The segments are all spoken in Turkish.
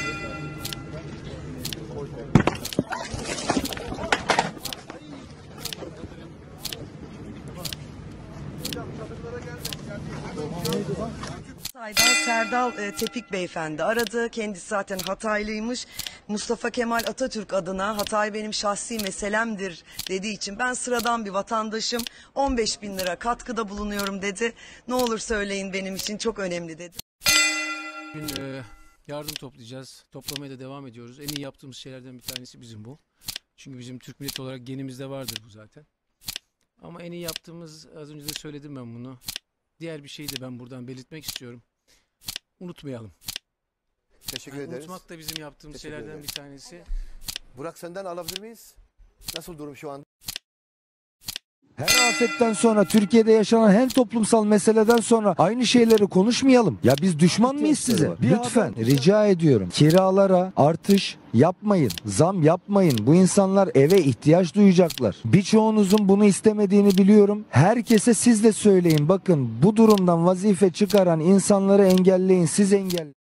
Hatay'dan Serdal Tepik beyefendi aradı. Kendisi zaten Hataylıymış. Mustafa Kemal Atatürk adına Hatay benim şahsi meselemdir dediği için ben sıradan bir vatandaşım. 15.000 lira katkıda bulunuyorum dedi. Ne olur söyleyin benim için çok önemli dedi. Bugün yardım toplayacağız. Toplamaya da devam ediyoruz. En iyi yaptığımız şeylerden bir tanesi bizim bu. Çünkü bizim Türk milleti olarak genimizde vardır bu zaten. Ama en iyi yaptığımız, az önce de söyledim ben bunu. Diğer bir şeyi de ben buradan belirtmek istiyorum. Unutmayalım. Teşekkür ederiz. Unutmak da bizim yaptığımız şeylerden bir tanesi. Burak, senden alabilir miyiz? Nasıl durum şu anda? Her afetten sonra, Türkiye'de yaşanan her toplumsal meseleden sonra aynı şeyleri konuşmayalım. Ya biz düşman mıyız size? Lütfen rica ediyorum. Kiralara artış yapmayın. Zam yapmayın. Bu insanlar eve ihtiyaç duyacaklar. Birçoğunuzun bunu istemediğini biliyorum. Herkese siz de söyleyin. Bakın, bu durumdan vazife çıkaran insanları engelleyin. Siz engelleyin.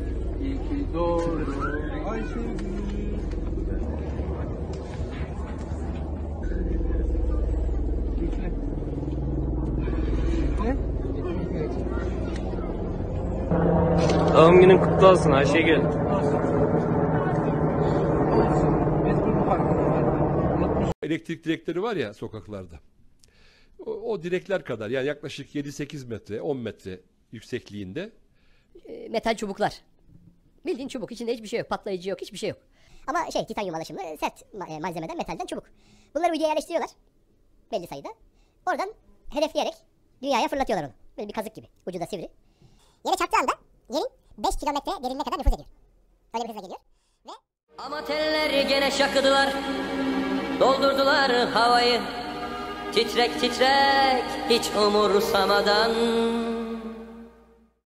Doğum günün kutlu olsun Ayşegül. Elektrik direkleri var ya sokaklarda. O direkler kadar, yani yaklaşık 7-8 metre, 10 metre yüksekliğinde. Metal çubuklar. Bildiğin çubuk. İçinde hiçbir şey yok. Patlayıcı yok. Hiçbir şey yok. Ama titanyum alaşımlı sert malzemeden, metalden çubuk. Bunları uyduya yerleştiriyorlar. Belli sayıda. Oradan hedefleyerek dünyaya fırlatıyorlar onu. Böyle bir kazık gibi. Ucu da sivri. Yere çarptığı anda yerin 5 kilometre derinliğine kadar nüfuz ediyor. Öyle bir hızla geliyor. Ve... Ama telleri gene şakıdılar. Doldurdular havayı. Titrek titrek hiç umursamadan.